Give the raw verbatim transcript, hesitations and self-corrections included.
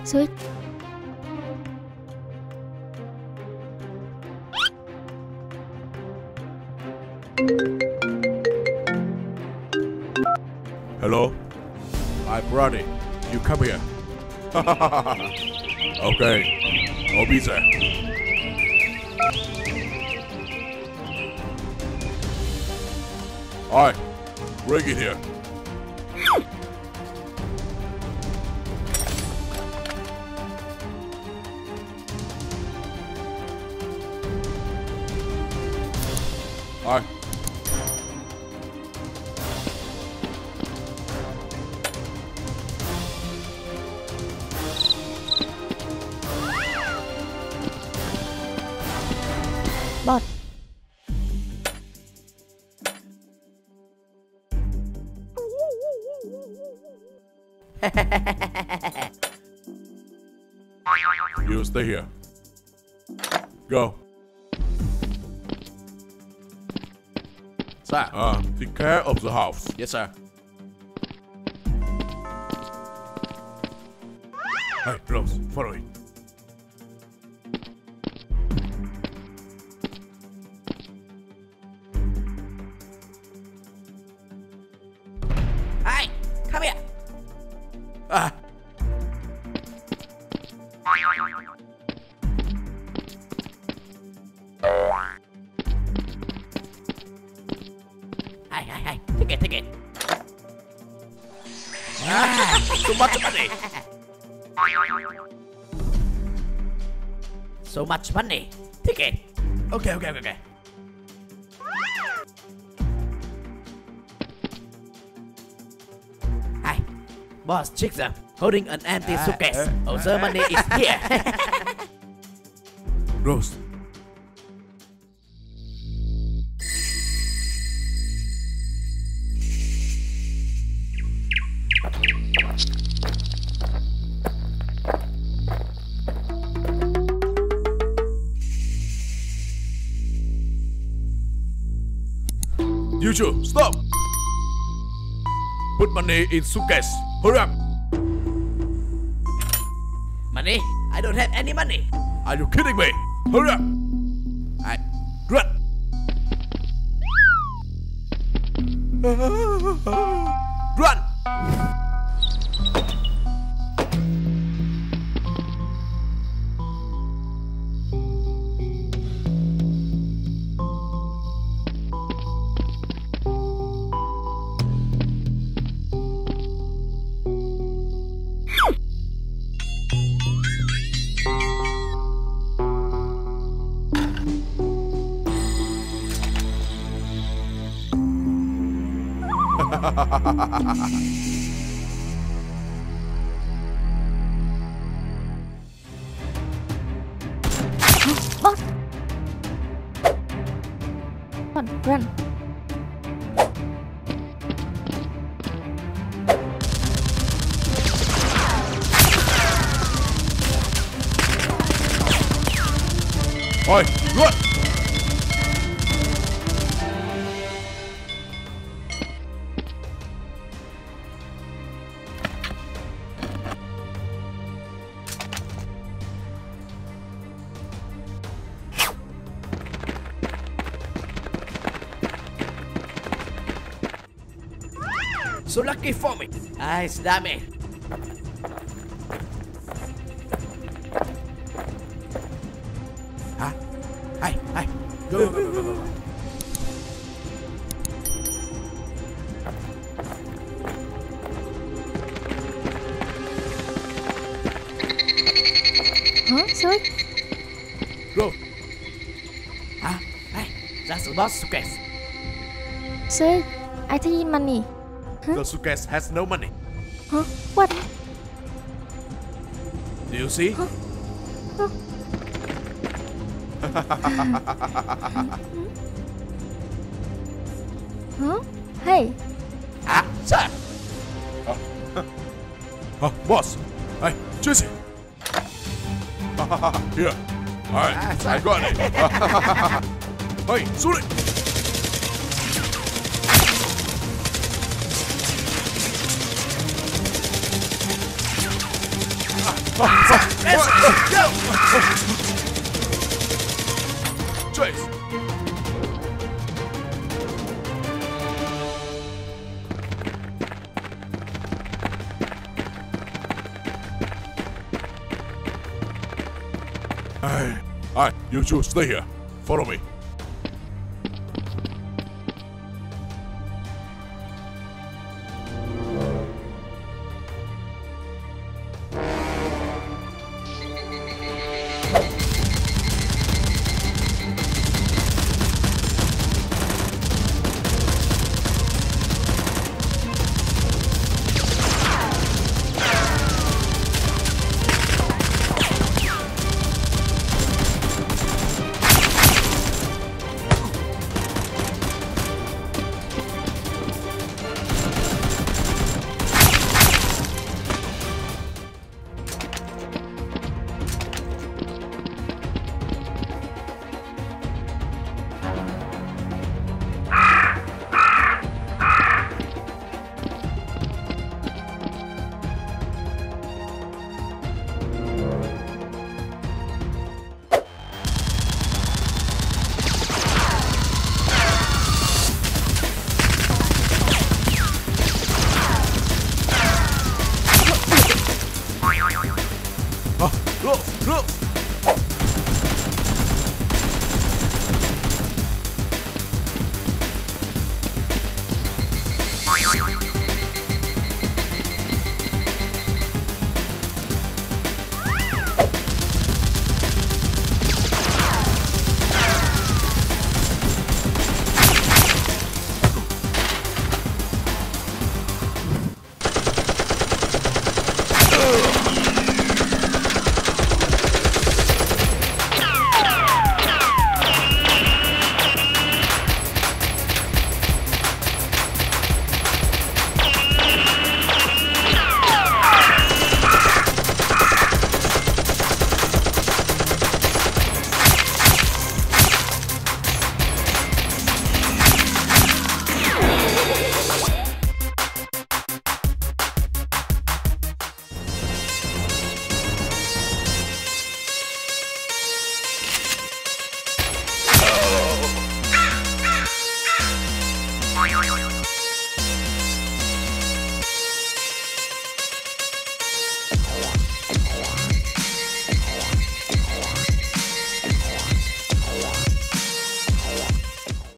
Sweet. Hello? My brother, you come here. Okay, I'll be there. Alright, bring it here. Alright. Bọt. You stay here. Go. Sir. Uh, take care of the house. Yes, sir. Hey, Rose, follow me. Hey, come here. Ah. Hey, hey, hey. Take it, take it. Ah, too much money. So much money. Take it. Okay, okay, okay, okay. Hey, boss, check them. Holding an empty Ah, suitcase. uh, Oh, the money is here. Rose. You two, stop! Put money in suitcase. Hurry up! Money? I don't have any money. Are you kidding me? Hurry up! I, Run! Run! Bọt. Run, run. Oi, run! so lucky for me. Nice, dami. Hả? Hey, hey. Go, go, go, go, go. Hả? Sweet. Go! Hả? Hey, that's the boss suitcase. Sweet. I see money. The suitcase has no money. Huh? What? Do you see? Huh? Huh? Huh? Hey. Hả? Sir. Oh, boss! Hey, Jesse! Here. Alright, Ah, I got it. Hey, shoot it! Trace. Hey, alright, you two stay here. Follow me. Look, look!